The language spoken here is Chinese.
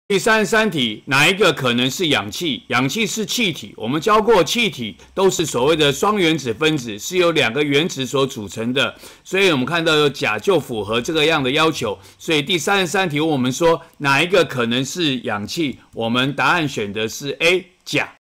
第33题，哪一个可能是氧气？氧气是气体，我们教过气体都是所谓的双原子分子，是由2个原子所组成的，所以我们看到有甲就符合这个样的要求。所以第33题问我们说哪一个可能是氧气？我们答案选的是 A 甲。